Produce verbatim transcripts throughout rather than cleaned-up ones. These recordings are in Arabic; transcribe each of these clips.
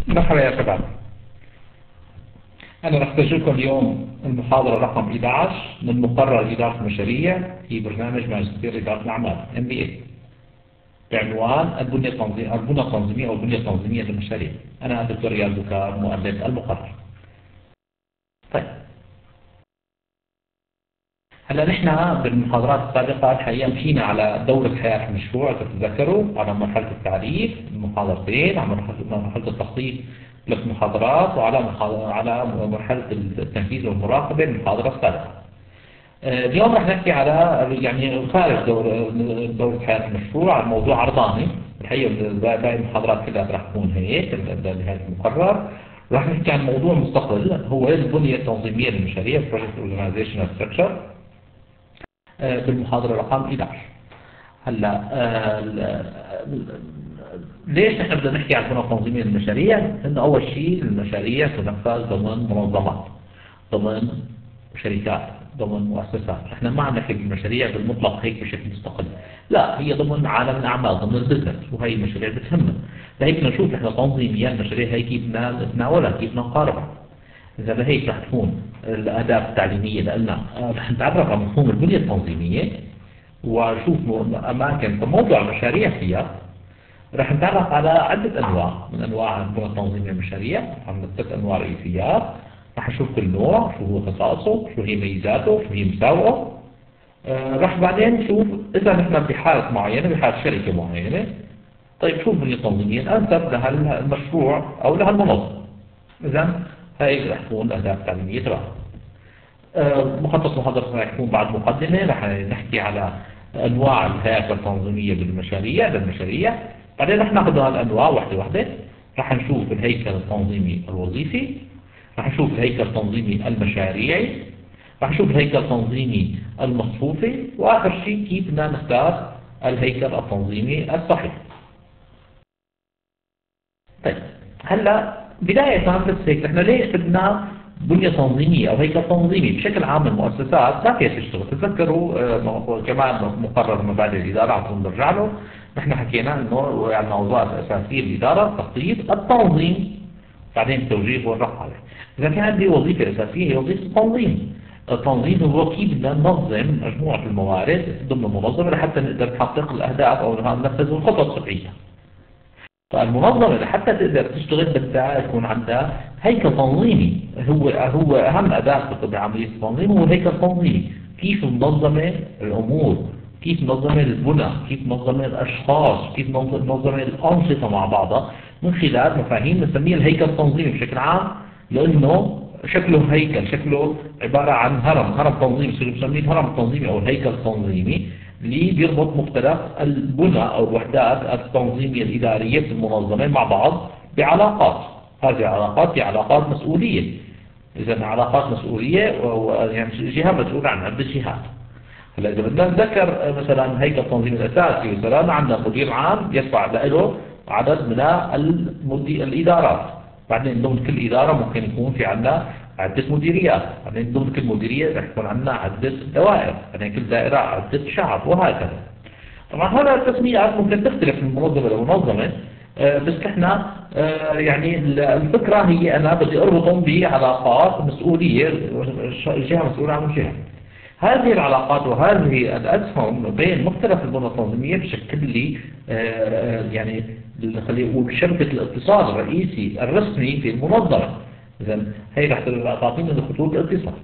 مرحبا يا شباب. أنا رح أسجلكم اليوم المحاضرة رقم إحدى عشر من مقرر إدارة المشاريع في برنامج ماجستير إدارة الأعمال إم بي إيه بعنوان البنية التنظيمية البنى التنظيمية أو البنية التنظيمية للمشاريع. أنا الدكتور رياض بكار مؤلف المقرر. طيب، هلا نحن بالمحاضرات السابقة الحقيقة مشينا على دورة حياة المشروع، تتذكروا، على مرحلة التعريف محاضرتين، على مرحلة مرحلة التخطيط ثلاث محاضرات، وعلى على مرحلة التنفيذ والمراقبة المحاضرة السابقة. اليوم رح نحكي على يعني خارج دور دورة حياة المشروع على موضوع عرضاني. الحقيقة باقي المحاضرات كلها رح تكون هيك بهذا المقرر. رح نحكي عن موضوع مستقل هو البنية التنظيمية للمشاريع Project Organizational Structure بالمحاضرة رقم إحدى عشر. هلا ليش نحن بدنا نحكي عن البنى التنظيمية للمشاريع؟ إنه أول شيء المشاريع تنفذ ضمن منظمات، ضمن شركات، ضمن مؤسسات. احنا ما عم نحكي بالمشاريع بالمطلق هيك بشكل مستقل، لا، هي ضمن عالم الأعمال، ضمن البزنس، وهي المشاريع بتهمنا. لهيك بدنا نشوف احنا تنظيميا المشاريع هي كيف بدنا نتناولها، كيف بدنا نقاربها. إذا لهيك رح تكون الآداب التعليمية لنا، رح نتعرف على مفهوم البنية التنظيمية وشوف أماكن موضوع المشاريع فيها. رح نتعرف على عدة أنواع من أنواع البنى التنظيمية للمشاريع، عندنا ثلاث أنواع رئيسيات. رح نشوف كل نوع شو هو خصائصه، شو هي ميزاته، شو هي مساوئه. آه رح بعدين نشوف إذا نحن بحالة معينة، بحالة شركة معينة، طيب شو البنية التنظيمية الأنسب لهالمشروع أو لهالمنظمة. إذا هاي رح تكون الأهداف التعليمية تبعها. آه مخطط محاضرتنا رح يكون بعد مقدمة، رح نحكي على أنواع الهياكل التنظيمية للمشاريع للمشاريع. بعدين رح ناخذ هالأنواع واحدة واحدة. رح نشوف الهيكل التنظيمي الوظيفي، رح نشوف الهيكل التنظيمي المشاريعي، رح نشوف الهيكل التنظيمي المصفوفي، وآخر شيء كيف بدنا نختار الهيكل التنظيمي الصحيح. طيب، هلا بداية بس هيك، احنا ليش بدنا بنية تنظيمية أو هيكل تنظيمي؟ بشكل عام المؤسسات ما فيها تشتغل. تذكروا آه كمان مقرر مبادئ الإدارة عم نرجع له، نحن حكينا إنه عندنا وظائف أساسية بالإدارة: التخطيط، التنظيم، بعدين التوجيه والرفع عليه. إذا في عندي وظيفة أساسية هي وظيفة التنظيم. التنظيم هو كيف بدنا ننظم مجموعة الموارد ضمن المنظمة لحتى نقدر نحقق الأهداف أو ننفذ الخطط الصحية. فالمنظمة لحتى تقدر تشتغل بدها يكون عندها هيكل تنظيمي. هو هو أهم أداة بعملية التنظيم هو الهيكل التنظيمي. كيف منظمة الأمور، كيف منظمة البنى، كيف منظمة الأشخاص، كيف منظمة الأنشطة مع بعضها من خلال مفاهيم نسميها الهيكل التنظيمي بشكل عام، لأنه شكله هيكل، شكله عبارة عن هرم، هرم تنظيمي، بنسميه الهرم التنظيمي أو الهيكل التنظيمي اللي بيربط مختلف البنى أو الوحدات التنظيمية الإدارية في المنظمة مع بعض بعلاقات. هذه العلاقات هي علاقات مسؤولية. إذا علاقات مسؤولية يعني جهة مسؤولة عن عدة جهات. هلا إذا بدنا نذكر مثلا هيكل التنظيم الأساسي، مثلا عندنا مدير عام يتبع له عدد من الإدارات. بعدين ضمن كل إدارة ممكن يكون في عندنا عدة مديريات. بعدين ضمن كل مديرية رح يكون عندنا عدة دوائر. بعدين كل دائرة عدة شعب، وهكذا. طبعا هذا التسميات ممكن تختلف من منظمة لمنظمة، آه بس احنا آه يعني الفكرة هي أنا بدي أربطهم بعلاقات مسؤولية، الجهة مسؤولة عن الجهة. هذه العلاقات وهذه الأسهم بين مختلف البنى التنظيمية بشكل لي آه يعني وبشبكة الاتصال الرئيسي الرسمي في المنظمة. إذا هي رح تعطينا خطوط الاتصال.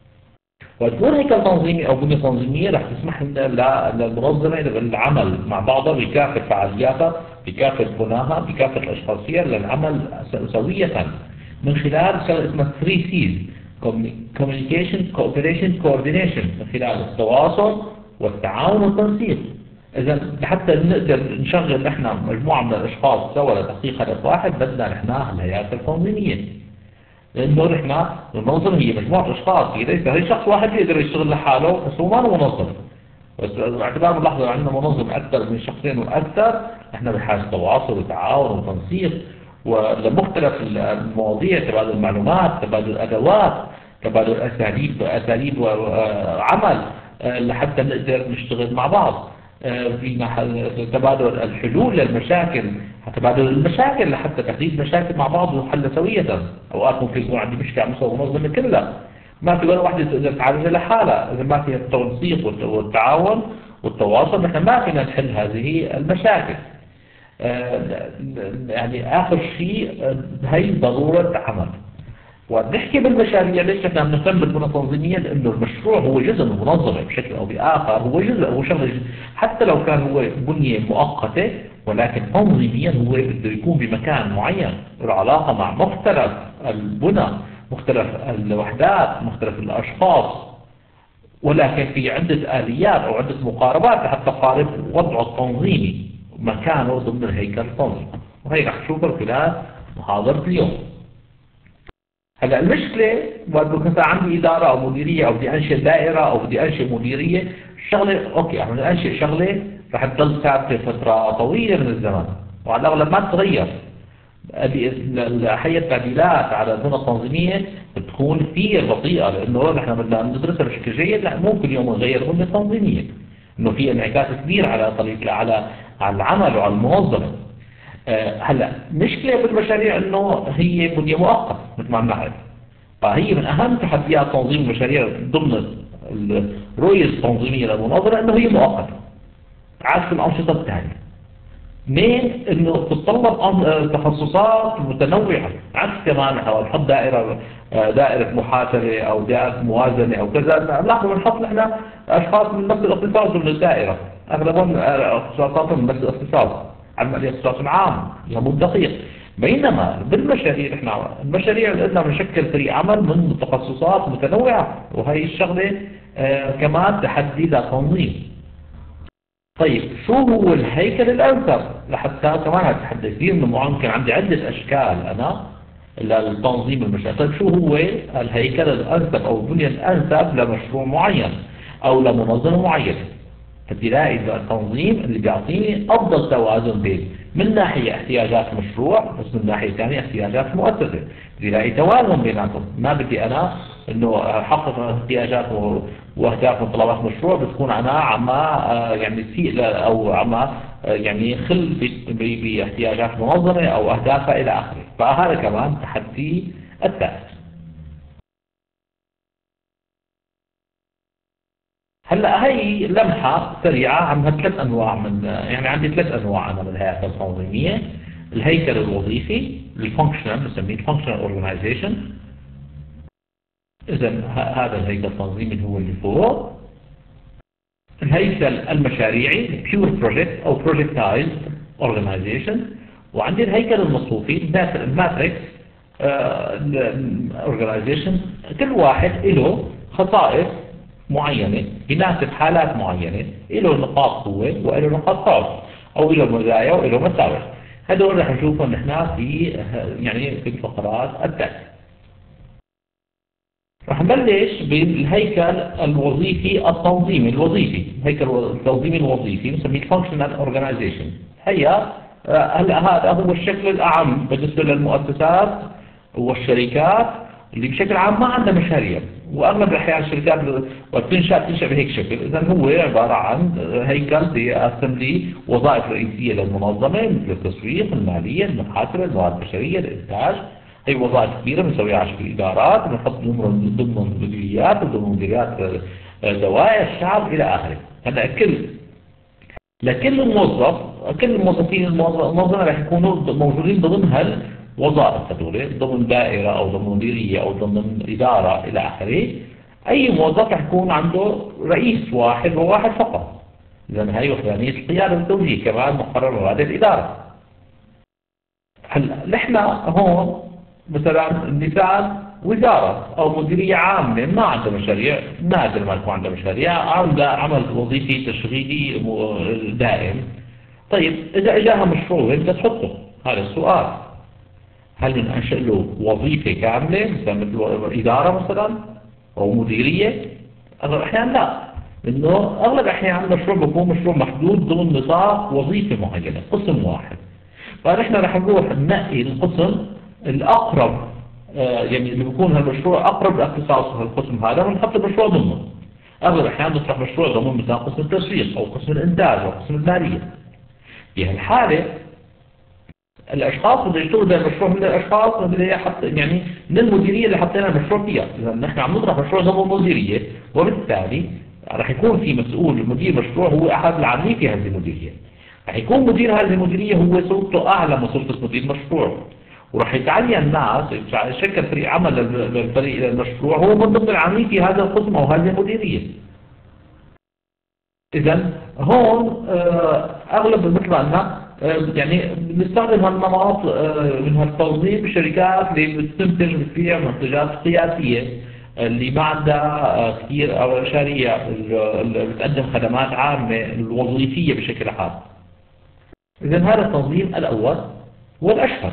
وتكون هيكل تنظيمي أو بنية تنظيمية رح تسمح للمنظمة بالعمل مع بعضها بكافة فعالياتها، بكافة بناها، بكافة أشخاصية للعمل سوية من خلال شغله اسمها ثري سيز: Communication, Cooperation, Coordination، من خلال التواصل والتعاون والتنسيق. إذا حتى نقدر نشغل نحن مجموعة من الأشخاص سوا لتحقيق هدف واحد بدنا نحن الهياكل التنظيمية. لأنه نحن المنظمة هي مجموعة أشخاص، هي ليس هي شخص واحد يقدر يشتغل لحاله، بس هو ما له منظمة. بس باعتبار اللحظة عندنا منظم أكثر من شخصين وأكثر، نحن بحاجة تواصل وتعاون وتنسيق ولمختلف المواضيع: تبادل المعلومات، تبادل الأدوات، تبادل أساليب أساليب عمل لحتى نقدر نشتغل مع بعض. في تبادل الحلول للمشاكل حتى بعد المشاكل لحتى تحديد مشاكل مع بعض وحلها سوية. أوقات ممكن يكون عندي مشكلة على مستوى المنظمة كلها، ما في ولا واحدة تقدر تعالجها لحالها. إذا ما فيها التنسيق والتعاون والتواصل نحن ما فينا نحل هذه المشاكل. آه يعني آخر شيء هي ضرورة عمل. ونحكي بالمشاريع ليش نحن بنهتم بالبنى التنظيمية؟ لأنه المشروع هو جزء من المنظمة بشكل أو بآخر، هو جزء هو شغل حتى لو كان هو بنية مؤقتة، ولكن تنظيميا هو بده يكون بمكان معين له علاقة مع مختلف البنى، مختلف الوحدات، مختلف الأشخاص، ولكن في عدة آليات أو عدة مقاربات حتى قارب وضعه التنظيمي مكانه ضمن الهيكل التنظيمي. وهي رح تشوفها خلال محاضرة اليوم. هلا المشكلة وقت بكون عندي إدارة أو مديرية أو بدي أنشئ دائرة أو بدي أنشئ مديرية، الشغلة أوكي عم أنشئ شغلة رح تضل ثابتة فترة طويلة من الزمن وعلى الأغلب ما تتغير. حي التعديلات على البنى التنظيمية بتكون كثير بطيئة، لأنه نحن بدنا ندرسها بشكل جيد. لا ممكن يوم نغير البنية التنظيمية، إنه في انعكاس كبير على طريقة على على العمل وعلى المنظمة. أه هلا مشكلة بالمشاريع إنه هي بنية مؤقتة مثل ما بنعرف، فهي من أهم تحديات تنظيم المشاريع ضمن الرؤية التنظيمية للمنظمة إنه هي مؤقتة عكس الأنشطة الثانية. اثنين انه تتطلب تخصصات متنوعه، عكس كمان او نحط دائره دائره محاسبه او دائره موازنه او كذا. لاحظوا بنحط نحن اشخاص من نفس الاختصاص ضمن الدائره، اغلبهم اختصاصاتهم من نفس الاختصاص عن الاختصاص العام يمود دقيق. بينما بالمشاريع نحن المشاريع بدنا بنشكل فريق عمل من تخصصات متنوعه، وهي الشغله آه كمان تحدي لتنظيم. طيب شو هو الهيكل الأنسب لحتى كمان هتحدى كثير من ممكن عندي عدة أشكال أنا للتنظيم المشروع. طيب شو هو الهيكل الأنسب أو البنية الأنسب لمشروع معين أو لمنظمة معينة؟ فتلاقي التنظيم اللي بيعطيني أفضل توازن بين من ناحية احتياجات المشروع بس من ناحية ثانية احتياجات المؤسسة. تلاقي توازن بيناتهم. ما بدي أنا إنه أحقق احتياجات واهداف وطلبات المشروع بتكون أنا عم يعني سيء أو عم يعني خل باحتياجات المنظمة أو أهدافها إلى آخره. فهذا كمان تحدي الثالث. هلا هي لمحة سريعة عن ثلاث أنواع من يعني عندي ثلاث أنواع أنا من الهياكل التنظيمية. الهيكل الوظيفي الفانكشنال بنسميه الفانكشنال اورجنايزيشن. إذا هذا الهيكل التنظيمي هو اللي فوق. الهيكل المشاريعي pure project أو projectized organization. وعندي الهيكل المصفوفي الماتريكس organization. كل واحد له خصائص معينة يناسب حالات معينة، له نقاط قوة وله نقاط ضعف أو له مزايا وله مساوئ. هذول رح نشوفهم نحن في يعني في الفقرات التالية. رح نبلش بالهيكل الوظيفي التنظيمي الوظيفي. الهيكل التنظيمي الوظيفي بنسميه functional organization. هي هلا هذا هو الشكل الأعم بالنسبة للمؤسسات والشركات اللي بشكل عام ما عندها مشاريع، واغلب الاحيان الشركات وتنشا تنشا بهيك شكل. اذا هو عباره عن هيكل بيقسم لي وظائف رئيسيه للمنظمه مثل التسويق، الماليه، المحاسبه، الموارد البشريه، الانتاج. هي وظائف كبيره بنسويها على شكل ادارات، بنحط ضمن مديريات وضمن مديريات دوائر الشعب الى اخره. هلا كل لكل موظف كل الموظفين المنظمه رح يكونوا موجودين ضمن هال وظائف هذول ضمن دائرة أو ضمن مديرية أو ضمن إدارة إلى آخره. أي موظف رح يكون عنده رئيس واحد وواحد فقط. إذا هي وحدانية القيادة والتوجيه كمان مقرر مبادئ الإدارة. هلا نحن هون مثلا مثال وزارة أو مديرية عامة ما عندها مشاريع، نادر ما يكون عندها مشاريع، عندها عمل وظيفي تشغيلي دائم. طيب إذا إجاها مشروع وين بدها تحطه؟ هذا السؤال. هل من أنشأ له وظيفة كاملة مثل مثل إدارة مثلا أو مديرية؟ أغلب الأحيان لا، لأنه أغلب الأحيان المشروع بيكون مشروع محدود ضمن نطاق وظيفة معينة، قسم واحد. فنحن رح نروح ننقي القسم الأقرب آه يعني اللي بيكون هالمشروع أقرب لاختصاص القسم هذا ونحط المشروع ضمنه. أغلب الأحيان نطرح مشروع ضمن مثلا قسم التسويق أو قسم الإنتاج أو قسم المالية. في هالحالة الاشخاص اللي يشتغلوا بهذا المشروع من الاشخاص اللي حط يعني من المديريه اللي حطينا المشروع فيها. اذا نحن عم نطرح مشروع ضمن مديريه، وبالتالي رح يكون في مسؤول مدير مشروع هو احد العاملين في هذه المديريه. رح يكون مدير هذه المديريه هو سلطته اعلى من سلطه مدير مشروع، ورح يتعين ناس شكل فريق عمل للفريق المشروع هو من ضمن العاملين في هذا القسم او هذه المديريه. إذا هون أغلب مثل ما قلنا يعني بنستخدم هالنمط من هالتوظيف بالشركات اللي بتنتج بتبيع منتجات قياسية، اللي ما عندها كثير أو مشاريع اللي بتقدم خدمات عامة الوظيفية بشكل عام. إذا هذا التنظيم الأول هو الأشهر.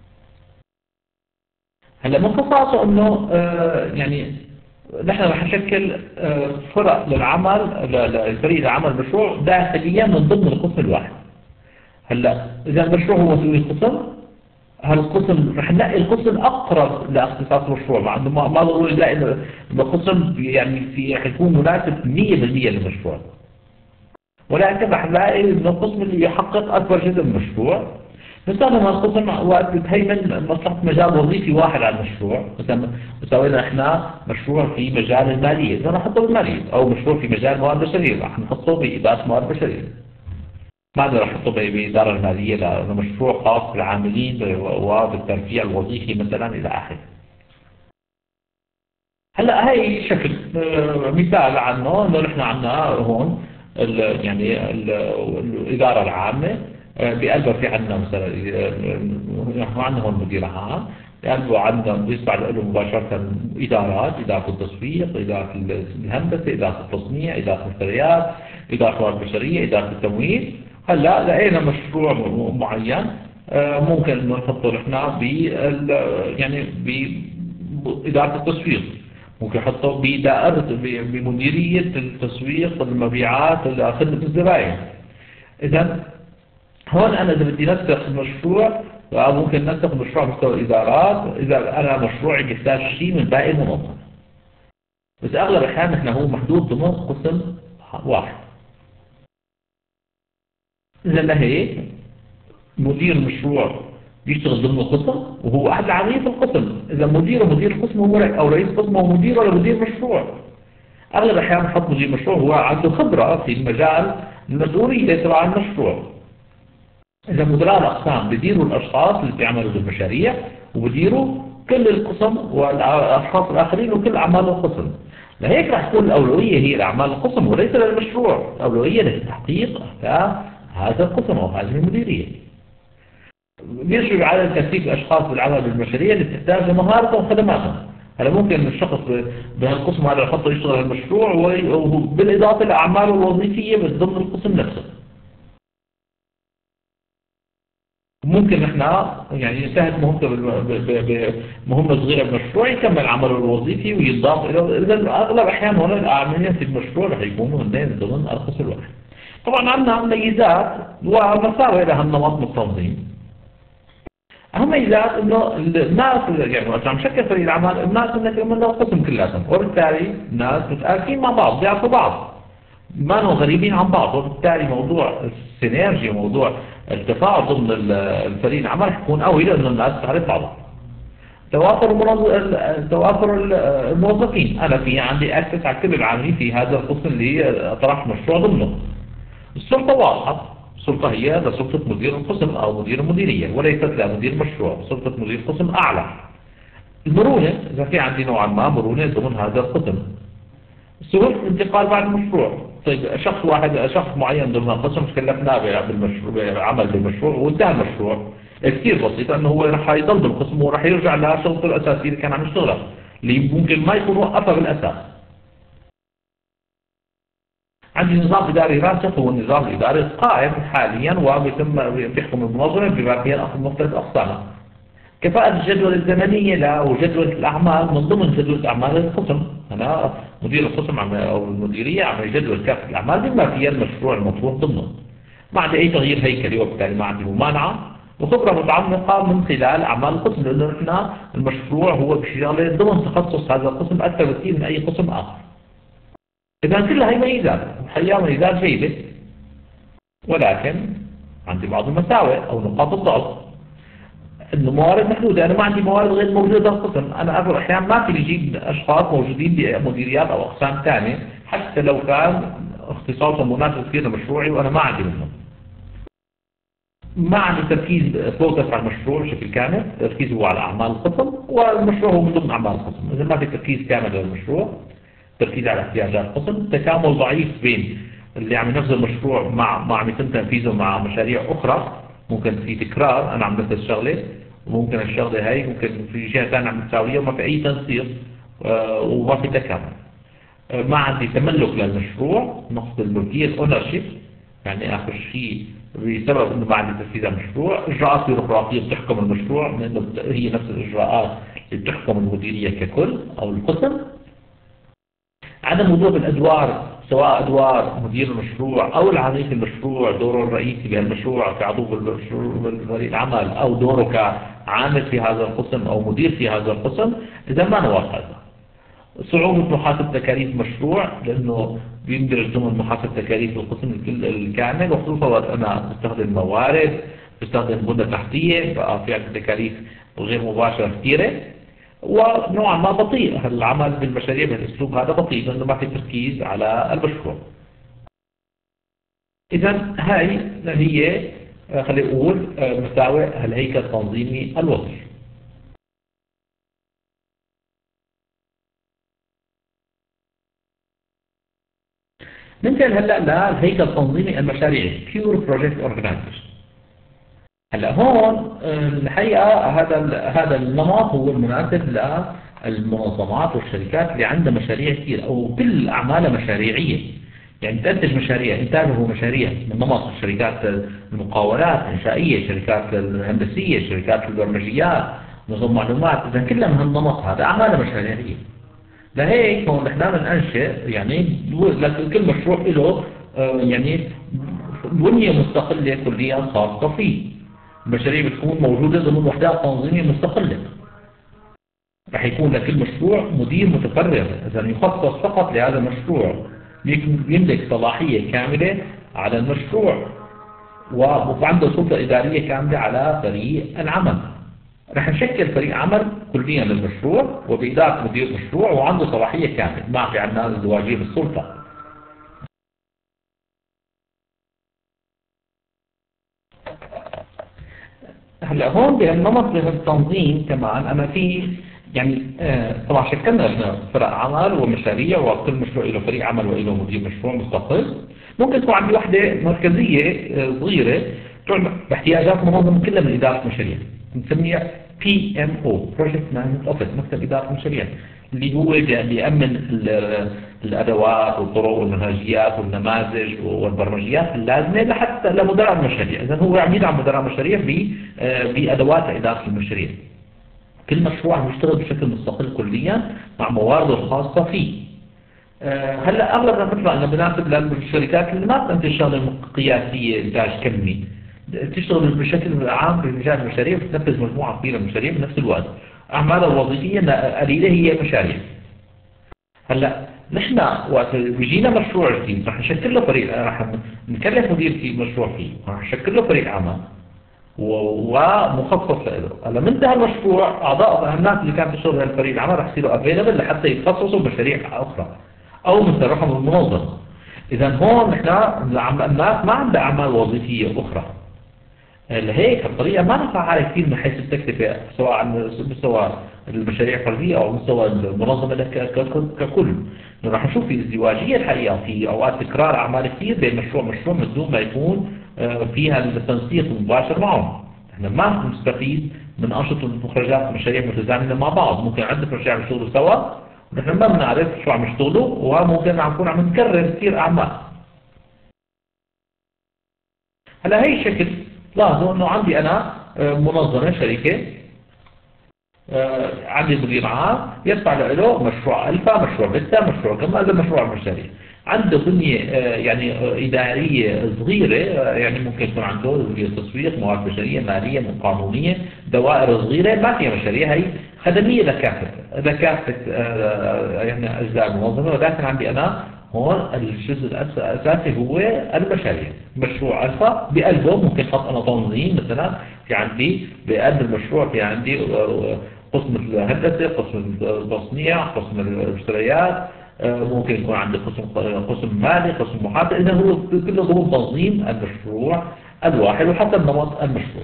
هلا من خصائصه إنه يعني نحن رح نشكل فرق للعمل للفريق العمل مشروع داخليا من ضمن القسم الواحد. هلا اذا المشروع هو مسؤول القسم، هالقسم رح نلاقي القسم اقرب لاختصاص المشروع، مع انه ما ضروري نلاقي القسم يعني في رح يكون مناسب مية بالمية للمشروع، ولكن رح نلاقي انه القسم اللي يحقق اكبر جزء من المشروع. نستخدم هالقسم وقت بتهيمن مصلحة مجال وظيفي واحد على المشروع. مثلا مسوينا احنا مشروع في مجال المالية، إذا نحطه بالمالية، أو مشروع في مجال موارد بشرية رح نحطه بإدارة موارد بشرية. ما نقدر نحطه بإدارة المالية لأنه مشروع خاص بالعاملين وبالترفيع الوظيفي مثلا إلى آخره. هلا هي شكل مثال عنه انه نحن عندنا هون ال يعني ال الإدارة العامة بقلبها في عندنا مثلا عندنا هون مدير عام، بقلبه عندنا بيصبح له مباشرة إدارات، إدارة التسويق، إدارة الهندسة، إدارة التصنيع، إدارة المشتريات، إدارة الموارد البشرية، إدارة التمويل. هلا لقينا مشروع معين ممكن انه نحطه نحن ب يعني بإدارة التسويق، ممكن نحطه بدائرة بمديرية التسويق والمبيعات خدمة الزبائن. إذا هون أنا إذا بدي نسخ مشروع ممكن نسخ مشروع مستوى الإدارات إذا أنا مشروعي بيحتاج شيء من باقي المنظمة، بس أغلب الأحيان نحن هو محدود ضمن قسم واحد. إذا لهيك مدير المشروع بيشتغل ضمن القسم وهو أحد العاملين في القسم. إذا مدير مدير القسم هو أو رئيس قسم هو مدير ولا مدير مشروع. أغلب الأحيان نحط مدير مشروع هو عنده خبرة في المجال المسؤولية تبع المشروع. إذا مدراء الأقسام بديروا الأشخاص اللي بيعملوا بالمشاريع وبديروا كل القسم والأشخاص الآخرين وكل أعمال القسم. لهيك راح تكون الأولوية هي لأعمال القسم وليس للمشروع، الأولوية لتحقيق أهداف هذا القسم أو هذه المديرية. بيشرف على تكثيف الأشخاص بالعمل بالمشاريع اللي بتحتاج مهارتهم وخدماتهم. هلا ممكن الشخص بهالقسم هذا يحطه يشتغل المشروع وبالإضافة لأعماله الوظيفية ضمن القسم نفسه. ممكن احنا يعني ينتهي مهمته بمهمة صغيرة بالمشروع يكمل عمله الوظيفي ويضاف إلى. إذا أغلب الأحيان هون العاملين في المشروع رح يكونوا هن ضمن القسم الواحد. طبعا عندنا ميزات ومساوئ لهالنمط من التنظيم. أهم ميزات إنه الناس يعني وقت عم شكل فريق العمل الناس إنك من القسم كلاتهم، وبالتالي الناس متآكلين مع بعض بيعرفوا بعض ما نحن غريبين عن بعض، وبالتالي موضوع السينرجي موضوع التفاعل ضمن الفريق العمل يكون قوي لأنه الناس تعرف بعضها. توافر توافر الموظفين، أنا في عندي أكسس على كل العاملين في هذا القسم اللي طرح مشروع ضمنه. السلطة واضحة، السلطة هي لسلطة مدير القسم أو مدير المديرية وليست لمدير مشروع، سلطة مدير قسم أعلى. المرونة إذا في عندي نوعا ما مرونة ضمن هذا القسم. سهولة الانتقال بعد المشروع. طيب شخص واحد شخص معين ضمن القسم كلفناه بالمشروع بعمل بالمشروع وانتهى المشروع كثير بسيط انه هو راح يضل بالقسم وراح يرجع لشغلته الاساسيه اللي كان عم يشتغلها اللي ممكن ما يكون وقفها بالاساس. عندي نظام اداري راسخ هو النظام الاداري القائم حاليا وبيتم بيحكم المنظمه بما فيها مختلف اقسامها. كفاءة الجدول الزمنية له وجدول الأعمال من ضمن جدول أعمال القسم. أنا مدير القسم أو المديرية عم يجدول كافة الأعمال بما فيها المشروع المطلوب ضمنه. ما عندي أي تغيير هيكلي وبالتالي ما عندي ممانعة وخبرة متعمقة من خلال أعمال القسم لأنه نحن المشروع هو بشغله ضمن تخصص هذا القسم أكثر بكثير من أي قسم آخر. إذا كلها هي ميزات الحقيقة ميزات جيدة، ولكن عندي بعض المساوئ أو نقاط الضعف. انه موارد محدوده، انا ما عندي موارد غير موجوده بالقسم، انا اغلب الاحيان ما في يجيب اشخاص موجودين بمديريات او اقسام ثانيه حتى لو كان اختصاصهم مناسب كثير لمشروعي وانا ما عندي منهم. ما عندي تركيز فوكس على المشروع بشكل كامل، تركيز هو على اعمال القسم والمشروع هو من ضمن اعمال القسم، اذا ما في تركيز كامل للمشروع، تركيز على احتياجات القسم، تكامل ضعيف بين اللي عم ينفذ المشروع مع ما عم يتم تنفيذه مع مشاريع اخرى، ممكن في تكرار انا عم بنفذ شغله وممكن الشغله هي ممكن في جهه ثانيه عم تساويها وما في اي تنسيق آه وما في تكامل. آه ما عندي تملك للمشروع، نقص الملكيه اونرشيب، يعني اخر شيء بسبب انه ما عندي تنفيذ على المشروع، اجراءات بيروقراطيه بتحكم المشروع لانه هي نفس الاجراءات اللي بتحكم المديريه ككل او القسم. عدم وضوح الادوار، سواء ادوار مدير المشروع او العميل في المشروع، دوره الرئيسي بهالمشروع كعضو بالفريق العمل او دوره كعامل في هذا القسم او مدير في هذا القسم، اذا ما نوافق. صعوبة محاسبة تكاليف المشروع لانه بيندرج ضمن محاسبة تكاليف القسم الكامل، وخصوصا انا بستخدم موارد، بستخدم بنى تحتية، بقى في عندي تكاليف غير مباشرة كثيرة، ونوعا ما بطيء العمل بالمشاريع بهالاسلوب هذا، بطيء لانه ما في تركيز على المشروع. اذا هاي هي خلينا نقول مساوئ الهيكل التنظيمي الوظيفي. ننتقل هلا للهيكل التنظيمي المشاريعي Pure Project Organization. هلا هون الحقيقه هذا هذا النمط هو المناسب للمنظمات والشركات اللي عندها مشاريع كثير او كل اعمالها مشاريعيه، يعني تنتج مشاريع، انتاجه مشاريع من نمط الشركات المقاولات الانشائيه، الشركات الهندسيه، الشركات البرمجيات، نظم معلومات، اذا كلها من هالنمط هذا اعمالها مشاريعيه. لهيك هون نحن بننشئ يعني كل مشروع له يعني بنيه مستقله كليا خاصه فيه. المشاريع بتكون موجودة ضمن وحدات تنظيمية مستقلة. رح يكون لكل مشروع مدير متفرغ، إذا يخصص فقط لهذا المشروع، يملك صلاحية كاملة على المشروع وعنده سلطة إدارية كاملة على فريق العمل. رح نشكل فريق عمل كليا للمشروع وبإدارة مدير المشروع وعنده صلاحية كاملة، ما في عندنا ازدواجية بالسلطة. هلا هون بهالنمط بهالتنظيم كمان انا في يعني آه طبعا شكلنا فرق عمل ومشاريع، وكل مشروع له فريق عمل وله مدير مشروع مستقل. ممكن تكون عندي وحده مركزيه آه صغيره تعمل باحتياجات منظمه كلها من اداره المشاريع، بنسميها بي إم أو Project Management Office، مكتب اداره المشاريع، اللي هو بيأمن الادوات والطرق والمنهجيات والنماذج والبرمجيات اللازمه لحتى لمدراء المشاريع. اذا هو عم يدعم مدراء المشاريع بادوات اداره المشاريع. كل مشروع عم يشتغل بشكل مستقل كليا مع موارده الخاصه فيه. هلا اغلبنا بنطلع انه بناسب للشركات اللي ما بتنتج شغله قياسيه انتاج كمي، تشتغل بشكل عام بمجال المشاريع، بتنفذ مجموعه كبيره من المشاريع بنفس الوقت. أعمالها الوظيفية قليلة هي مشاريع. هلا نحن وقت بيجينا مشروع جديد رح نشكل له فريق، رح نكلف مدير في مشروع فيه، رح نشكل له فريق عمل ومخصص له. هلا من انتهى المشروع أعضاء الناس اللي كانت تشتغل بهالفريق العمل رح يصيروا افيلبل لحتى يتخصصوا بمشاريع أخرى أو من رقم المنظمة. إذا هون نحن الناس ما عندها أعمال وظيفية أخرى. لهيك الطريقة ما نفعها كثير من حيث التكلفة، سواء على مستوى المشاريع الفردية أو مستوى المنظمة ككل. راح نشوف في ازدواجية الحقيقة، في أوقات تكرار أعمال كثير بين مشروع مشروع من دون ما يكون فيها التنسيق المباشر معهم. احنا ما نستفيد من أنشطة ومخرجات مشاريع متزامنة مع بعض، ممكن عدة مشاريع عم يشتغلوا سوا ونحن ما بنعرف شو عم يشتغلوا، وممكن عم نكون عم نكرر كثير أعمال. هلا هي الشكل لاحظوا انه عندي انا منظمه شركه، عندي مدير عام يدفع له مشروع الفا، مشروع بيتا، مشروع كما، هذا مشروع المشاريع. عنده بنيه يعني اداريه صغيره، يعني ممكن يكون عنده بنيه تسويق، موارد بشريه، ماليه، قانونيه، دوائر صغيره ما فيها مشاريع، هي خدميه لكافه لكافه يعني اجزاء المنظمه. ولكن عندي انا هون الجزء الأساسي هو المشاريع. مشروع ألفا بقلبه ممكن أحط أنا تنظيم، مثلا في عندي بقلب المشروع في عندي قسم الهندسة، قسم التصنيع، قسم المشتريات، ممكن يكون عندي قسم قسم مالي، قسم محاسبة. إذا هو كله ضمن تنظيم المشروع الواحد وحسب نمط المشروع.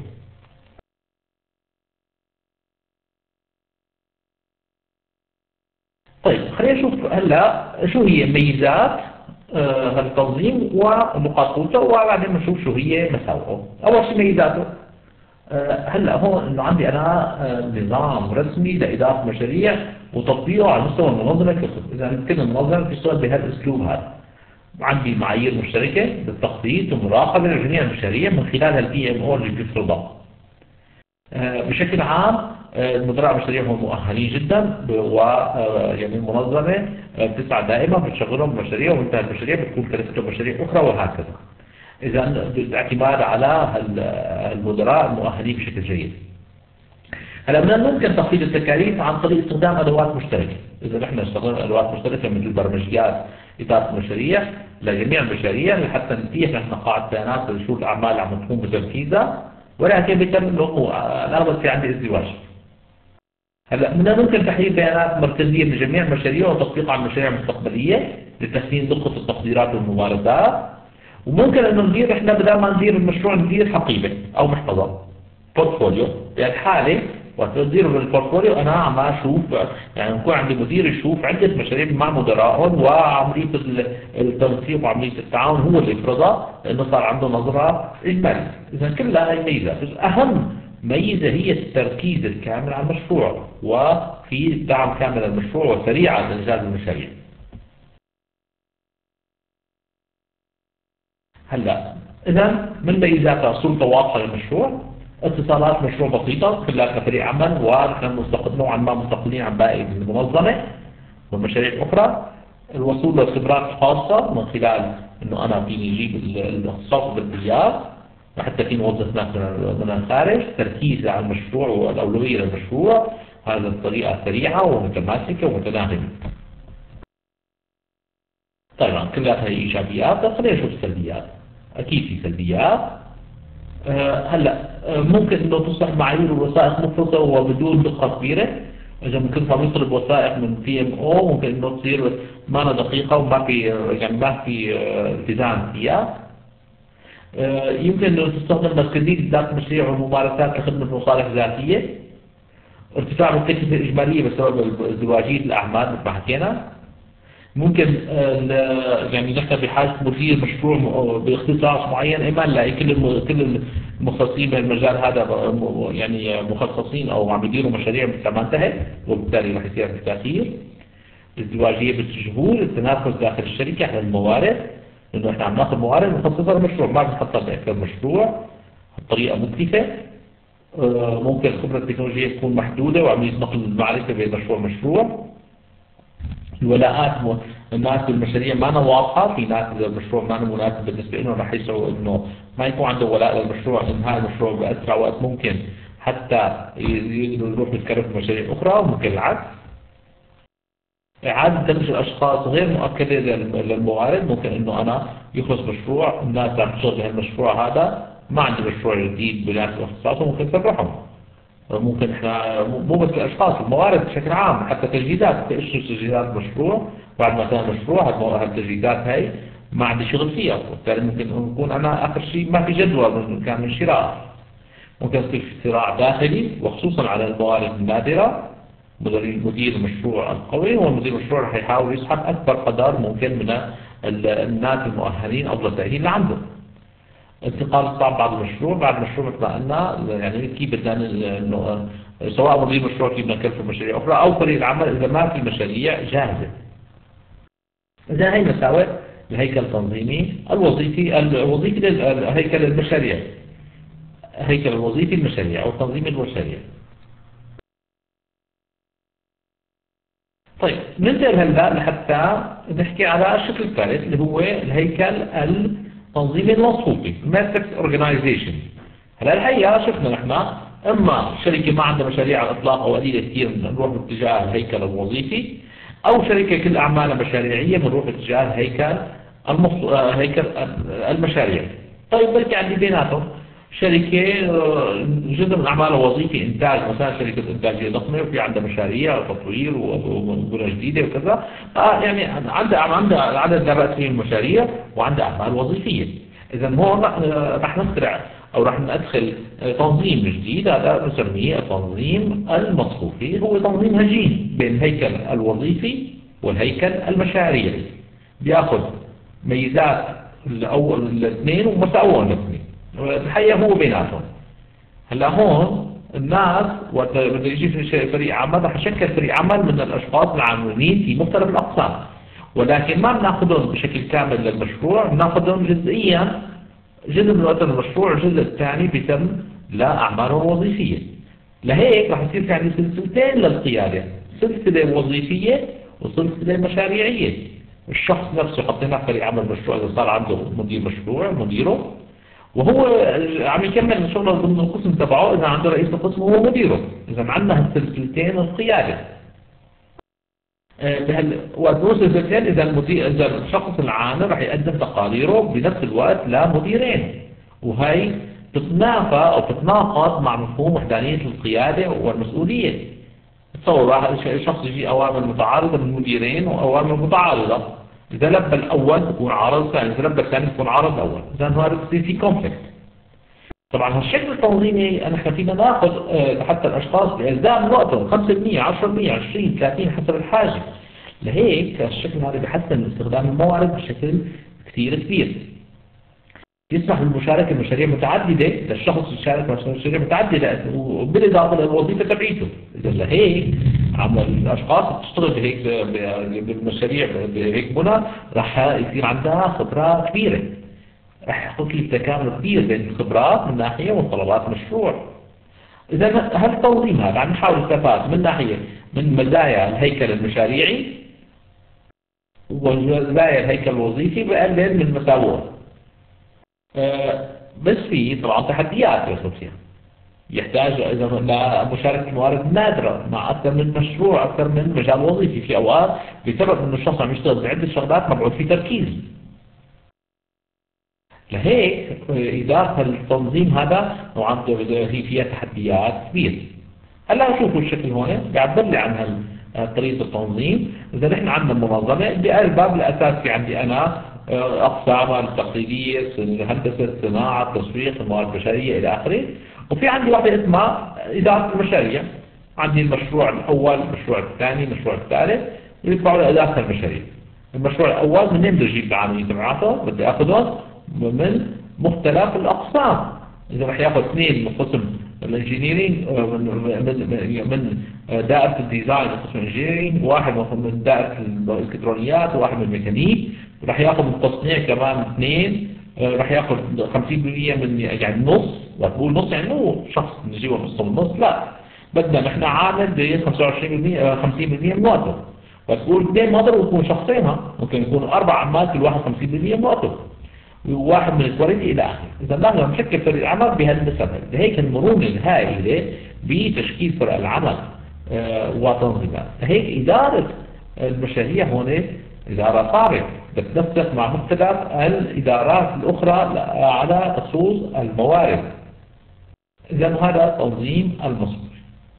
طيب خلينا نشوف هلا شو هي ميزات هذا التنظيم ونقاط قوته، وبعدين بنشوف شو هي مساوئه. أول شيء ميزاته. هلا هون انه عندي انا نظام رسمي لاداره مشاريع وتطبيقه على مستوى المنظمه ككل. اذا كل المنظمه بتشتغل بهالاسلوب هذا. عندي معايير مشتركه للتخطيط ومراقبه لجميع المشاريع من خلال البي ام او اللي بيفرضها. بشكل عام المدراء المشاريع هم مؤهلين جدا، ويعني المنظمه بتسعى دائما بتشغلهم بمشاريع، ومنتهى المشاريع بتكون كلفتهم مشاريع اخرى وهكذا. إذا بالاعتماد على المدراء المؤهلين بشكل جيد. هلا من الممكن تخفيض التكاليف عن طريق استخدام أدوات مشتركة. إذا نحن استخدمنا أدوات مشتركة مثل برمجيات إدارة المشاريع لجميع المشاريع لحتى نتيح نحن قاعدة بيانات لنشوف الأعمال اللي عم تقوم بتنفيذها، ولكن بيتم الأغلب في عندي ازدواج. هلا من الممكن تحليل بيانات مركزية لجميع المشاريع وتطبيقها على المشاريع المستقبلية لتحسين دقة التقديرات والمبارزات. وممكن انه ندير احنا بدل ما ندير المشروع ندير حقيبه او محفظه بورتفوليو. بهالحاله وقت ندير البورتفوليو انا عم اشوف، يعني يكون عندي مدير يشوف عده مشاريع مع مدراءهم، وعمليه التنسيق وعمليه التعاون هو اللي يفرضها، لانه صار عنده نظره اجماليه. اذا كلها هي ميزات. اهم ميزه هي التركيز الكامل على المشروع، وفي دعم كامل للمشروع وسريع لانجاز المشاريع. هلا اذا من ميزاتها سلطه واضحه للمشروع، اتصالات مشروع بسيطه كلها كفريق عمل، ونحن مستقل نوعا ما مستقلين عن باقي المنظمه والمشاريع الاخرى. الوصول للخبرات الخاصه من خلال انه انا فيني اجيب الاختصاص بالبيار، وحتى فيني اوظف ناس من الخارج. تركيز على المشروع والاولويه للمشروع، هذا الطريقه سريعه ومتماسكه ومتناغمه. طبعا كلها هي ايجابيات. خلينا نشوف السلبيات. اكيد في سلبيات. أه هلا ممكن انه تصبح معايير الوثائق مفرطه وبدون دقه كبيره. اذا ممكن صار يطلب وثائق من بي ام او ممكن انه تصير ما دقيقه وما في يعني ما في التزام فيها. أه يمكن انه تستخدم مركزيه ذات مشاريع وممارسات لخدمه مصالح ذاتيه. ارتفاع بالتكلفه الاجماليه بسبب ازدواجيه الاعمال مثل ما حكينا. ممكن يعني نحن بحاجه مدير مشروع باختصاص معين، اما نلاقي كل كل المختصين بهالمجال هذا يعني مخصصين او عم يديروا مشاريع مثل ما انتهت، وبالتالي رح يصير في تاخير. ازدواجيه بالسجول، التنافس داخل الشركه على الموارد، انه احنا عم ناخذ موارد مخصصه للمشروع ما بنحطها باكثر مشروع بطريقه مكلفه. ممكن الخبره التكنولوجيه تكون محدوده وعمليه نقل المعرفه بين مشروع ومشروع. الولاءات الناس بالمشاريع ما واضحه، في ناس المشروع ما مناسب بالنسبه لهم رح يسعوا انه ما يكون عنده ولاء للمشروع، انهاء المشروع باسرع وقت ممكن حتى يروح يتكرر في مشاريع اخرى، وممكن العكس. إعادة دمج الأشخاص غير مؤكدة للموارد، ممكن إنه أنا يخلص مشروع الناس عم تشتغل بهالمشروع هذا، ما عندي مشروع جديد بنفس اختصاصهم ممكن تسرحهم. ممكن احنا مو بس الاشخاص، الموارد بشكل عام، حتى تجهيزات، تقشر تجهيزات مشروع بعد ما كان مشروع هالتجهيزات هاي ما عندي شغل فيها، وبالتالي ممكن يكون انا اخر شيء ما في جدوى من كان من شراء. ممكن يصير في صراع داخلي وخصوصا على الموارد النادره. مدير المشروع القوي هو مدير المشروع رح يحاول يسحب اكبر قدر ممكن من الناس المؤهلين افضل تاهيل لعنده. انتقال الصعب بعد المشروع، بعد المشروع مثل ما قلنا يعني كيف بدنا انه سواء مدير مشروع كيف بدنا نكلفه مشاريع اخرى او فريق العمل اذا ما في مشاريع جاهزه. اذا هي مساوئ الهيكل التنظيمي الوظيفي الوظيفي الهيكل المشاريع، هيكل الوظيفي المشاريع او تنظيم المشاريع. طيب ننتقل هلا لحتى نحكي على الشكل الثالث اللي هو الهيكل التنظيمي الوظيفي ماتريكس اورجنايزيشن. هلا الحقيقه شفنا نحن اما شركه ما عندها مشاريع على الاطلاق او قليله كثير نروح باتجاه الهيكل الوظيفي، أو شركة كل أعمالها مشاريعية بنروح اتجاه الهيكل المص... هيكل المشاريع. طيب بركي عندي بيناتهم شركة جزء من أعمالها وظيفي إنتاج، مثلا شركة إنتاجية ضخمة وفي عندها مشاريع وتطوير وبنى جديدة وكذا، آه يعني عندها عندها عدد لا بأس فيه المشاريع وعندها أعمال وظيفية. إذا هون رح نخترع أو رح ندخل تنظيم جديد، هذا نسميه التنظيم المصفوفي، هو تنظيم هجين بين الهيكل الوظيفي والهيكل المشاريعي، بياخذ ميزات الأول الاثنين ومساوئ الاثنين، الحقيقة هو بيناتهم. هلا هون الناس وقت بده يجي في فريق عمل رح يشكل فريق عمل من الأشخاص العاملين في مختلف الأقسام، ولكن ما بناخذهم بشكل كامل للمشروع، بناخذهم جزئيا، جزء من وقت المشروع الجزء الثاني بيتم لأعماله الوظيفية. لهيك رح يصير في عندي سلسلتين للقيادة، سلسلة وظيفية وسلسلة مشاريعية. الشخص نفسه حطيناه فريق عمل مشروع، إذا صار عنده مدير مشروع مديره، وهو عم يكمل شغله ضمن القسم تبعه، إذا عنده رئيس القسم هو مديره. إذا عندنا السلسلتين القيادة. وأدروس السلسلتين إذا المدير إذا الشخص العامل رح يقدم تقاريره بنفس الوقت لمديرين، وهي تتنافى أو تتناقض مع مفهوم وحدانية القيادة والمسؤولية. تصور الشخص يجي أوامر متعارضة من مديرين وأوامر متعارضة، إذا لبى الأول بكون عارض الثاني، إذا لبى الثاني بكون عارض الأول، إذا هذا بصير في كونفليكت. طبعا هالشكل التنظيمي نحن فينا ناخذ حتى الأشخاص بأجزاء من وقتهم خمسة بالمئة عشرة بالمئة عشرين ثلاثين حسب الحاجة. لهيك الشكل هذا بحسن استخدام الموارد بشكل كثير كبير. يسمح بالمشاركة بمشاريع متعددة للشخص يشارك في مشاريع متعددة وبالإضافة للوظيفة تبعيته. إذا لهيك عم الأشخاص تشتغل بهيك بالمشاريع بهيك بنى رح يصير عندها خبرات كبيرة، رح يحصل لي تكامل كبير بين الخبرات من ناحية وطلبات المشروع. إذا هالتنظيم هذا عم نحاول نستفاد من ناحية من مزايا الهيكل المشاريعي ومزايا الهيكل الوظيفي، بقلل من مساوئه. أه بس في طبعا تحديات يصير فيها، يحتاج إذا لمشاركة موارد نادرة مع أكثر من مشروع أكثر من مجال وظيفي. في أوقات بسبب إنه الشخص عم يشتغل بعدة شغلات مبعوث في تركيز. لهيك إدارة التنظيم هذا وعنده هي فيها تحديات كبيرة. هلا شوفوا الشكل هون بيعبر لي عن طريقة التنظيم. إذا نحن عندنا منظمة بقلبها بالأساس في عندي أنا أقسامها التقليدية، الهندسة، الصناعة، التسويق، الموارد البشرية إلى آخره، وفي عندي واحدة اسمها إدارة المشاريع. عندي المشروع الأول، المشروع الثاني، المشروع الثالث، ويطلعوا لإدارة المشاريع. المشروع الأول منين بدي أجيب العاملين تبعاته؟ بدي آخذهم من مختلف الأقسام. إذا رح ياخذ اثنين من قسم الانجينيرينج من من دائرة الديزاين قسم الانجينيرينج، واحد من دائرة الإلكترونيات، وواحد من الميكانيك، رح ياخذ من التصنيع كمان اثنين، رح ياخذ خمسين بالمئة من يعني نص. وتقول نص يعني مو شخص نجيبه نص من نص، لا بدنا نحن عامل ب خمسة وعشرين بالمئة خمسين بالمئة من وقته. وتقول اثنين ما ضروري يكون شخصين، ممكن يكونوا أربع عمال كل واحد خمسين بالمئة من وقته، وواحد من الكواليتي إلى آخره. إذا نحن نشكل فريق العمل بهالنسب. لهيك المرونة الهائلة بتشكيل فرق العمل آه وتنظيمها. لهيك إدارة المشاريع هون إدارة صعبة بتنسق مع مختلف الإدارات الأخرى على خصوص الموارد. إذا هذا تنظيم المصروف.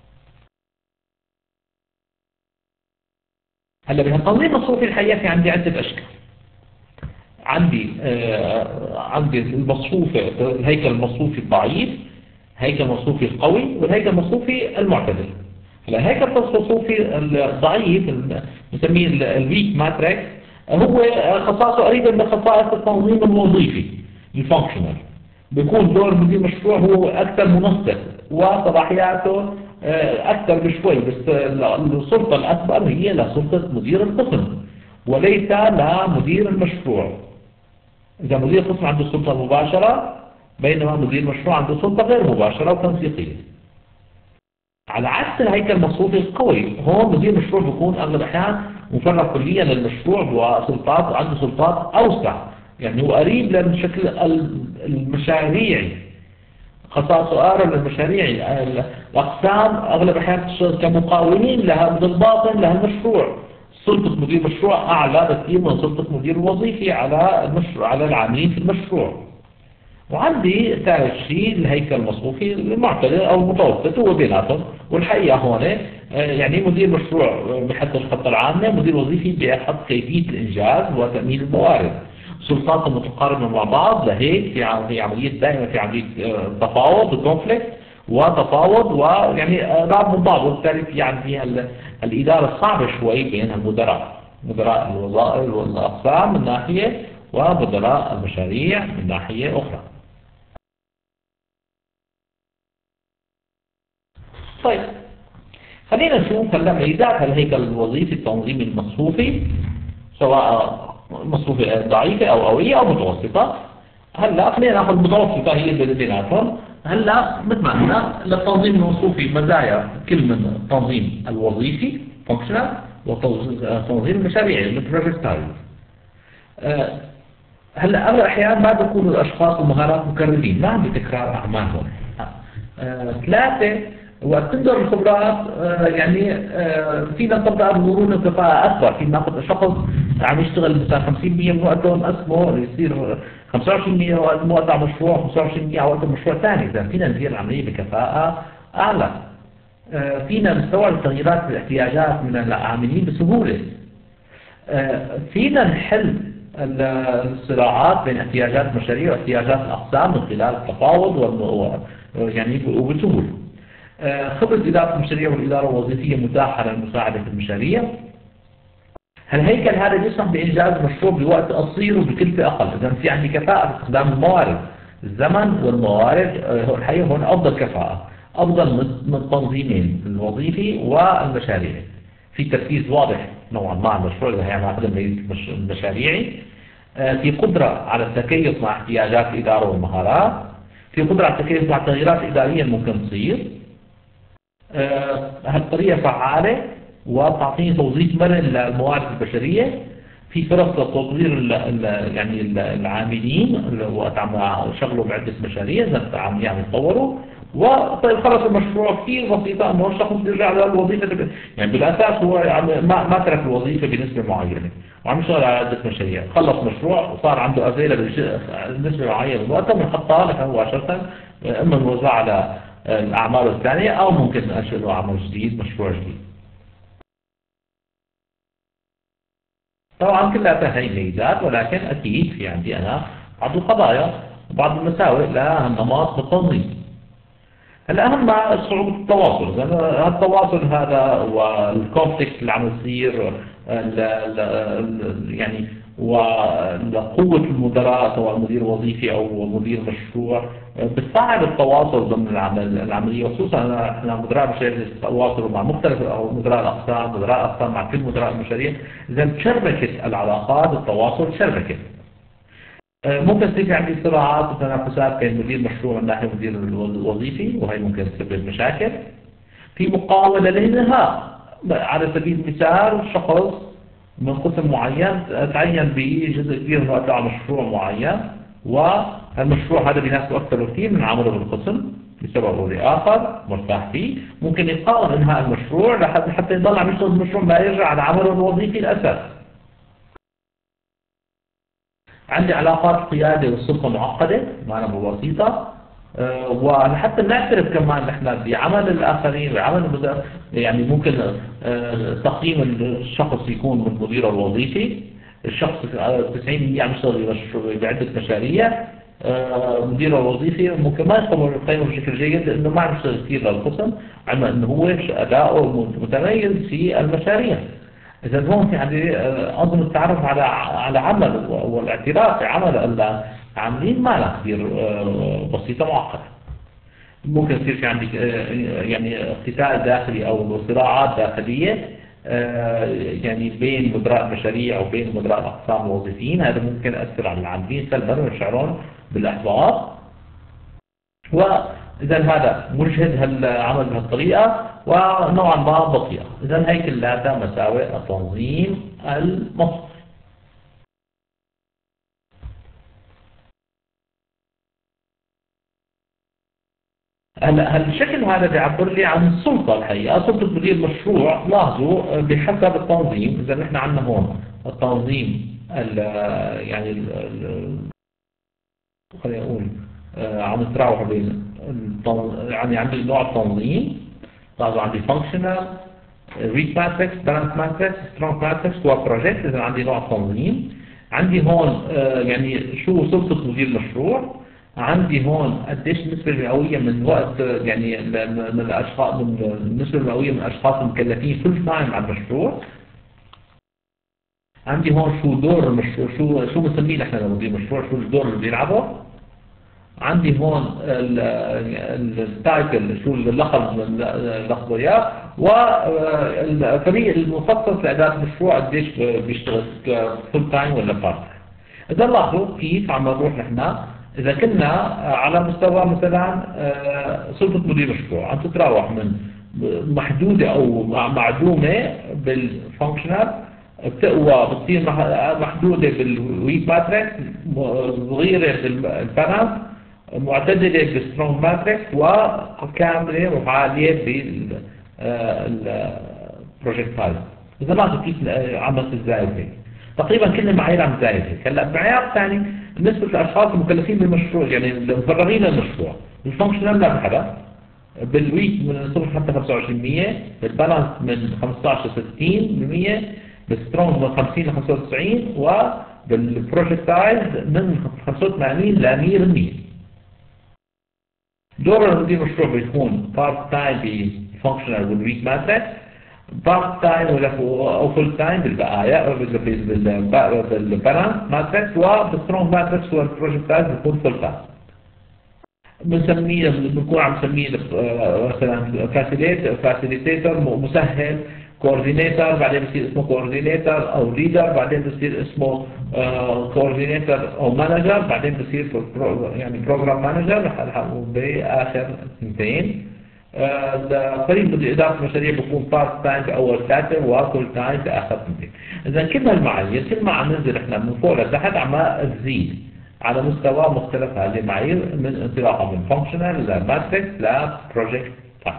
هلا بهالتنظيم المصروفي الحقيقة في عندي عدة أشكال. عندي آه عندي المصفوفة، الهيكل المصفوفي الضعيف، الهيكل المصفوفي القوي، والهيكل المصفوفي المعتدل. هلا الهيكل المصفوفي الضعيف نسميه الويك ماتريكس، هو خصائصه قريبه من خصائص التنظيم الوظيفي الفانكشنال. بيكون دور مدير المشروع هو اكثر منسق وصلاحياته اكثر بشوي، بس السلطه الاكبر هي لسلطه مدير القسم وليس لمدير المشروع. إذا مدير القسم عنده سلطة مباشرة، بينما مدير المشروع عنده سلطة غير مباشرة وتنسيقية. على عكس الهيكل المصروفي القوي، هون مدير المشروع بيكون أغلب الأحيان مفرغ كليا للمشروع وسلطات عنده سلطات أوسع، يعني هو قريب للشكل المشاريعي، خصائصه أقرب للمشاريعي. الأقسام أغلب الأحيان تشتغل كمقاولين لها بالباطن لها المشروع. سلطة مدير مشروع أعلى بكثير من سلطة مدير وظيفي على المشروع على العاملين في المشروع. وعندي ثالث شيء الهيكل المصروفي المعتدل أو المتوسط هو بيناتهم. والحقيقة هون يعني مدير مشروع بحط الخطة العامة، مدير وظيفي بيحط كيفية الإنجاز وتأمين الموارد. سلطات متقاربة مع بعض، لهيك في عملية دائما في عملية تفاوض كونفليكت وتفاوض ويعني قراب من بعض، وبالتالي في عندي الإدارة الصعبة شوي بين المدراء، مدراء الوظائف والأقسام من ناحية ومدراء المشاريع من ناحية أخرى. طيب خلينا نشوف هلا ميزات الهيكل الوظيفي التنظيمي المصروفي، سواء مصروفي ضعيفة أو قوية أو متوسطة. هلا خلينا ناخذ متوسطة هي اللي بيناتهم. هلا مثل ما قلنا للتنظيم المصروفي مزايا كل من التنظيم الوظيفي فانكشنال وتنظيم المشاريعي البروجكت تايب. هلا اغلب الاحيان ما بيكونوا الاشخاص والمهارات مكررين، ما عندي تكرار اعمالهم. ثلاثة وقت تنظر الخبرات يعني فينا نطبق مرونة وكفاءة أكبر، فينا ناخذ شخص عم يشتغل مثلا خمسين بالمئة من وقته نقسمه يصير خمسة وعشرين بالمئة من وقت على مشروع، خمسة وعشرين بالمئة على وقت مشروع ثاني، إذا فينا ندير العملية بكفاءة أعلى. فينا نستوعب التغييرات في الاحتياجات من العاملين بسهولة. فينا نحل الصراعات بين احتياجات المشاريع واحتياجات الأقسام من خلال التفاوض يعني وبسهولة. خبرة إدارة المشاريع والإدارة الوظيفية متاحة للمساعدة في المشاريع. الهيكل هذا يسمح بإنجاز مشروع بوقت قصير وبكلفة أقل، إذا في عندي كفاءة في استخدام الموارد، الزمن والموارد الحقيقة هون أفضل كفاءة، أفضل من التنظيمين الوظيفي والمشاريعي. في تركيز واضح نوعا ما على المشروع اللي هيعمل خدمة المشاريعي، في قدرة على التكيف مع احتياجات الإدارة والمهارات، في قدرة على التكيف مع التغييرات الإدارية الممكن تصير. هالطريقة فعالة وتعطيني توظيف مرن للموارد البشرية، في فرص لتطوير يعني العاملين وقت عم يشغلوا بعدة مشاريع إذا عم يعني يتطوروا. وطيب خلص المشروع كثير بسيطة انه الشخص بيرجع للوظيفة، يعني بالاساس هو ما ما ترك الوظيفة بنسبة معينة وعم يشتغل على عدة مشاريع، خلص مشروع وصار عنده افيلبل بنسبة معينة من وقتها بنحطها لك مباشرة، اما نوزعها على الاعمال الثانية او ممكن انشئ له عمل جديد، مشروع جديد. طبعا كلها هي ميزات، ولكن اكيد في عندي انا بعض القضايا وبعض المساوئ لها النمط بالتنظيم. الأهم صعوبة التواصل، لأن التواصل هذا والكونفليكت اللي عم يصير يعني وقوة المدراء سواء مدير وظيفي أو مدير مشروع بتصعب التواصل ضمن العمل العملية، خصوصا احنا مدراء مشاريع التواصل مع مختلف أو مدراء الأقسام، مدراء الأقسام مع كل مدراء المشاريع، إذا تشربكت العلاقات التواصل تشربكت. ممكن تصير في عندي صراعات وتنافسات بين مدير مشروع من ناحية مدير الوظيفي، وهي ممكن تسبب مشاكل. في مقاولة للإنهاء، على سبيل المثال شخص من قسم معين تعين بجزء كبير من وقته على مشروع معين، والمشروع هذا بيناسبه أكثر بكثير من عمله بالقسم لسبب أو لآخر مرتاح فيه، ممكن يقاوم إنهاء المشروع لحتى حتى يضل عم يشتغل المشروع ما يرجع على عمله الوظيفي الأساس. عندي علاقات قيادة والسلطة معقدة معنا بسيطة، أه وحتى نعترف كمان نحن بعمل الآخرين بعمل المدير، يعني ممكن أه تقييم الشخص يكون من مديره الوظيفي، الشخص تسعين بالمئة عم يشتغل بعدة مشاريع، أه مديره الوظيفي ممكن ما يقيمه بشكل جيد لأنه ما عم يشتغل كثير للقسم، علما أنه هو أداؤه متميز في المشاريع. إذا هون في عندي أنظمة التعرف على على عمل والاعتراف بعمل العاملين ما لها كثير بسيطة معقدة. ممكن يصير في عندي يعني اقتتال داخلي أو صراعات داخلية يعني بين مدراء المشاريع وبين مدراء الأقسام الوظيفيين، هذا ممكن يأثر على العاملين سلبا ويشعرون بالإحباط. وإذا هذا مجهد هالعمل بهالطريقة ونوعا ما بطيئة. إذا هي كلها مساوئ التنظيم المصرفي. هلا هالشكل هذا بيعبر لي عن السلطة الحقيقة، سلطة مدير المشروع. لاحظوا بحسب التنظيم، إذا نحن عندنا هون التنظيم ال يعني ال ال خلينا نقول آه عم نتراوح بين يعني عندي نوع التنظيم. لاحظوا عندي functional weak matrix balance matrix strong matrix و project. إذا عندي نوع التنظيم، عندي هون آه يعني شو سلطة مدير المشروع، عندي هون قديش النسبة المئوية من وقت يعني من الأشخاص، من النسبة المئوية من الأشخاص المكلفين فول تايم على المشروع. عندي هون شو دور المشروع، شو شو بنسميه نحن لمدير المشروع، شو الدور اللي بيلعبه. عندي هون التايتل، شو اللقب من لقبه اياه، والفريق المخصص لإدارة المشروع قديش بيشتغل فول تايم ولا بارت. إذا لاحظوا كيف عم نروح نحن، إذا كنا على مستوى مثلا سلطة مدير مشروع عم تتراوح من محدودة أو معدومة بالفانكشنال، بتقوى بتصير محدودة بالويك ماتريكس، صغيرة بالبالانس، معتدلة بالسترونج ماتريكس، وكاملة وعالية بالبروجكتايل. إذا لاحظوا كيف عملت الزايد هيك تقريبا كل المعايير عم زايد هيك. هلا المعيار الثاني بالنسبة للأشخاص المكلفين بالمشروع، يعني المفرغين للمشروع، الفانكشنال لا بحدا، بالويك من صفر حتى خمسة وعشرين بالمئة، بالبالانس من خمسة عشر ل ستين بالمئة، بالسترونج من خمسين ل خمسة وتسعين، وبالبروجكتايز من خمسة وثمانين ل مئة بالمئة. دور المدير المشروع بيكون بارت تايم بالفانكشنال والويك ماتريكس، بارت تايم او فول تايم بالبقايا بالبالانس ماتريكس، وبالسترونج ماتريكس والبروجكتايز بيكون فول تايم. بنسميه بنكون عم نسميه مثلا فاسيليتيتر، مسهل، كوردينيتر، بعدين بصير اسمه كوردينيتر او ليدر، بعدين بصير اسمه كوردينيتر او مانجر، بعدين بصير يعني بروجرام مانجر باخر اثنتين. فريق إدارة المشاريع بيكون بارت تايم بأول ثلاثة وفول تايم بآخر اثنتين. إذا كل هالمعايير كل ما عم ننزل إحنا من فوق لتحت عم تزيد على مستوى مختلف هذه المعايير، من انطلاقا من فانكشنال لماتريكس لبروجكت تايم.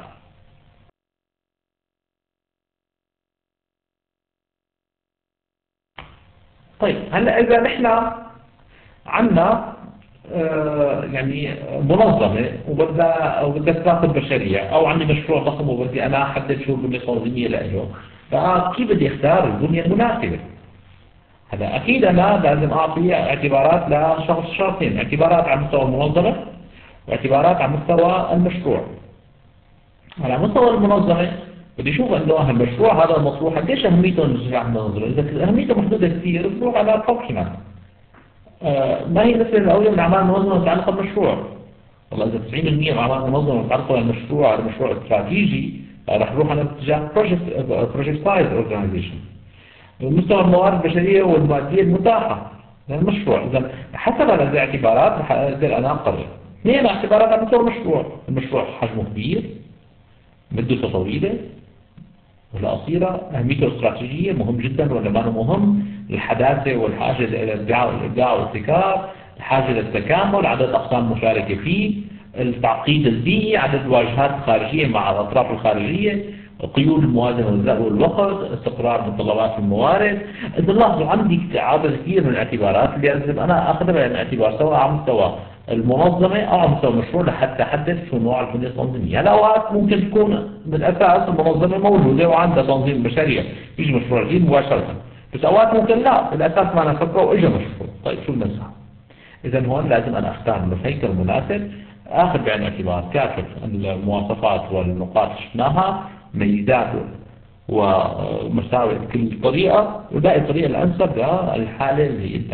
طيب هلا إذا نحن عندنا آه يعني منظمة وبدها وبدها تراقب مشاريع، أو عندي مشروع ضخم وبدي أنا أحدد شو البنية التنظيمية له، فكيف بدي أختار البنية المناسبة؟ هذا أكيد أنا لازم أعطي اعتبارات لشخص شرطين، اعتبارات على مستوى المنظمة واعتبارات على مستوى المشروع. على مستوى المنظمة بدي أشوف إنه المشروع هذا المطروح قديش أهميته بالنسبة للمنظمة. إذا أهميته محدودة كثير بروح على فانكشنال. آه ما هي النسبة المئوية من أعمال المنظمة متعلقة بالمشروع؟ والله إذا تسعين بالمئة من أعمال المنظمة متعلقة بالمشروع، على مشروع استراتيجي، رح نروح على اتجاه بروجكت بروجكت سايز اورجانيزيشن. مستوى الموارد البشرية والمادية المتاحة للمشروع. إذا حسب هذه الاعتبارات رح أقدر أنا أقرر. اثنين اعتبارات على مستوى المشروع، المشروع حجمه كبير، مدته طويلة ولا قصيرة، أهميته الاستراتيجية مهم جدا ولا ما مهم، الحداثة والحاجة إلى الإبداع والإبداع والابتكار، الحاجة للتكامل، عدد أقسام مشاركة فيه، التعقيد البيئي، عدد الواجهات الخارجية مع الأطراف الخارجية، قيود الموازنة والوقت، استقرار متطلبات الموارد. إذا لاحظوا عندي عدد كثير من الاعتبارات اللي لازم أنا أخذها بعين الاعتبار، سواء على مستوى المنظمة أو على مستوى المشروع، لحتى أحدد شو نوع البنية التنظيمية. هلا أوقات ممكن تكون بالأساس المنظمة موجودة وعندها تنظيم مشاريع، يجي مشروع جديد مباشرة، بس أوقات ممكن لا، بالأساس ما نفكره وإجا مشروع. طيب شو المسح؟ إذا هون لازم أنا أختار الهيكل المناسب، آخذ بعين الاعتبار كافة المواصفات والنقاط اللي شفناها، ميزاته ومساوئ كل طريقة، ولاقي الطريقة الأنسب للحالة اللي أنت.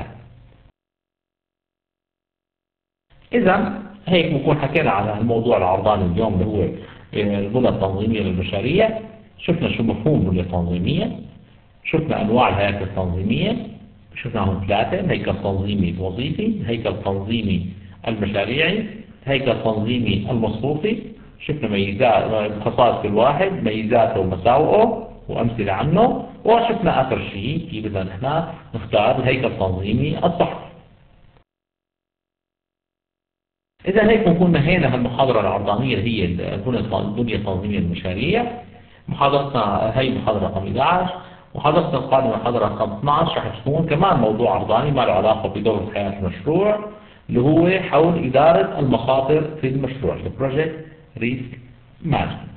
إذا هيك بكون حكينا على الموضوع العرضاني اليوم اللي هو البنية التنظيمية للمشاريع. شفنا شو مفهوم البنية التنظيمية، شفنا أنواع الهياكل التنظيمية، شفناهم ثلاثة: هيكل تنظيمي وظيفي، هيكل تنظيمي المشاريعي، هيكل تنظيمي المصروفي. شفنا ميزات خصائص كل واحد، ميزاته ومساوئه وأمثلة عنه، وشفنا آخر شيء كيف بدنا نحن نختار الهيكل التنظيمي الصح. إذا هيك بنكون نهينا هالمحاضرة العرضانية اللي هي البنية التنظيمية للمشاريع. محاضرتنا هي محاضرة رقم إحدى عشر. محاضرتنا القادمة محاضرة رقم اثني عشر رح تكون كمان موضوع عرضاني ما له علاقة بدورة حياة المشروع، اللي هو حول إدارة المخاطر في المشروع، البروجكت ريسك مانجمنت.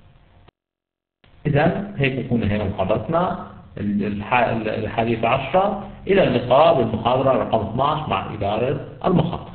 إذا هيك بكون هنا محاضرتنا الحادية عشرة. إلى اللقاء بالمحاضرة رقم اثني عشر مع إدارة المخاطر.